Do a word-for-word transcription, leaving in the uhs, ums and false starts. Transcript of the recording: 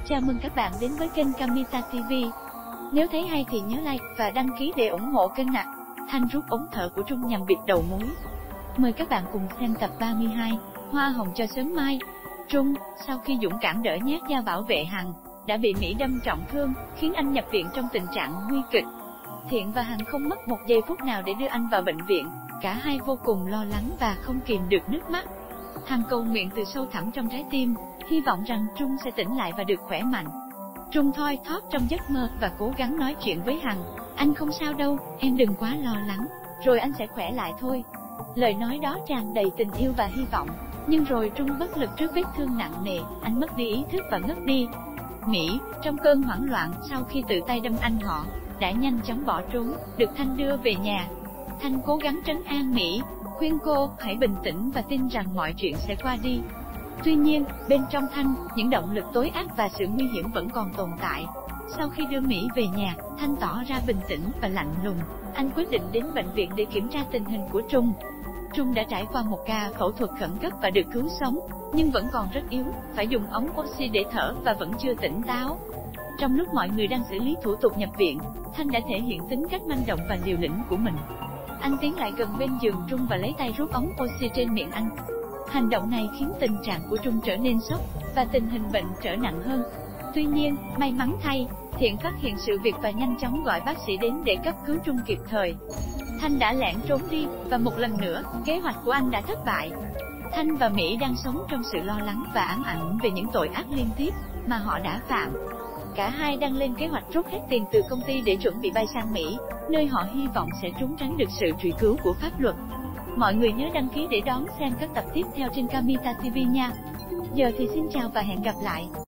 Chào mừng các bạn đến với kênh Camita ti vi. Nếu thấy hay thì nhớ like và đăng ký để ủng hộ kênh ạ. Thanh rút ống thở của Trung nhằm bịt đầu múi. Mời các bạn cùng xem tập ba mươi hai, Hoa hồng cho sớm mai. Trung, sau khi dũng cảm đỡ nhát dao bảo vệ Hằng, đã bị Mỹ đâm trọng thương, khiến anh nhập viện trong tình trạng nguy kịch. Thiện và Hằng không mất một giây phút nào để đưa anh vào bệnh viện, cả hai vô cùng lo lắng và không kìm được nước mắt. Hằng cầu nguyện từ sâu thẳm trong trái tim, hy vọng rằng Trung sẽ tỉnh lại và được khỏe mạnh. Trung thoi thóp trong giấc mơ và cố gắng nói chuyện với Hằng. Anh không sao đâu, em đừng quá lo lắng, rồi anh sẽ khỏe lại thôi. Lời nói đó tràn đầy tình yêu và hy vọng, nhưng rồi Trung bất lực trước vết thương nặng nề, anh mất đi ý thức và ngất đi. Mỹ, trong cơn hoảng loạn sau khi tự tay đâm anh họ, đã nhanh chóng bỏ trốn, được Thanh đưa về nhà. Thanh cố gắng trấn an Mỹ, khuyên cô hãy bình tĩnh và tin rằng mọi chuyện sẽ qua đi. Tuy nhiên, bên trong Thanh, những động lực tối ác và sự nguy hiểm vẫn còn tồn tại. Sau khi đưa Mỹ về nhà, Thanh tỏ ra bình tĩnh và lạnh lùng. Anh quyết định đến bệnh viện để kiểm tra tình hình của Trung. Trung đã trải qua một ca phẫu thuật khẩn cấp và được cứu sống, nhưng vẫn còn rất yếu, phải dùng ống oxy để thở và vẫn chưa tỉnh táo. Trong lúc mọi người đang xử lý thủ tục nhập viện, Thanh đã thể hiện tính cách manh động và liều lĩnh của mình. Anh tiến lại gần bên giường Trung và lấy tay rút ống oxy trên miệng anh. Hành động này khiến tình trạng của Trung trở nên sốc, và tình hình bệnh trở nặng hơn. Tuy nhiên, may mắn thay, Thiện phát hiện sự việc và nhanh chóng gọi bác sĩ đến để cấp cứu Trung kịp thời. Thanh đã lẻn trốn đi, và một lần nữa, kế hoạch của anh đã thất bại. Thanh và Mỹ đang sống trong sự lo lắng và ám ảnh về những tội ác liên tiếp mà họ đã phạm. Cả hai đang lên kế hoạch rút hết tiền từ công ty để chuẩn bị bay sang Mỹ, nơi họ hy vọng sẽ trốn tránh được sự truy cứu của pháp luật. Mọi người nhớ đăng ký để đón xem các tập tiếp theo trên Camita ti vi nha. Giờ thì xin chào và hẹn gặp lại.